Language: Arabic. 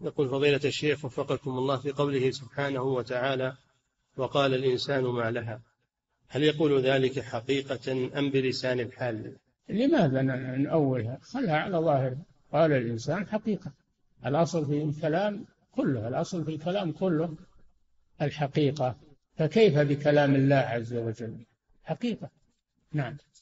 يقول فضيلة الشيخ وفقكم الله، في قوله سبحانه وتعالى وقال الإنسان ما لها، هل يقول ذلك حقيقة أم بلسان الحال؟ لماذا نأولها؟ خلها على ظاهرها. قال الإنسان حقيقة، الأصل في الكلام كله، الأصل في الكلام كله الحقيقة، فكيف بكلام الله عز وجل؟ حقيقة. نعم.